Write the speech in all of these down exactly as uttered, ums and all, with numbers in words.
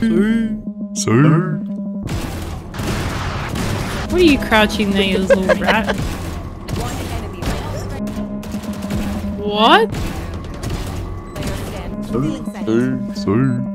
Sir. What are you crouching there, you little rat? What? Sir. Sir.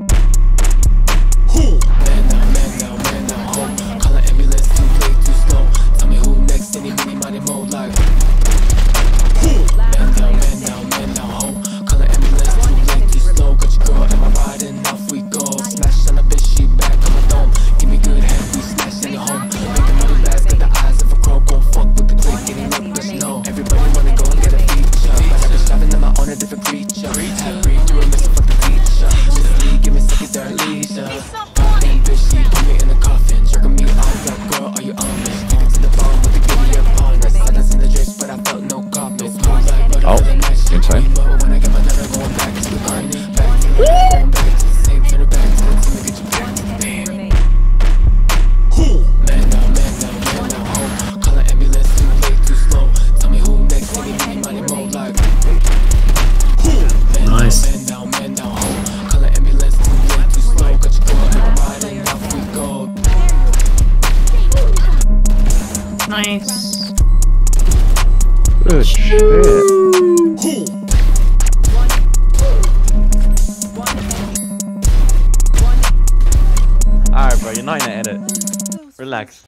Oh, insane. Nice. Nice. Good shit. Alright, bro, you're not in the edit. Relax.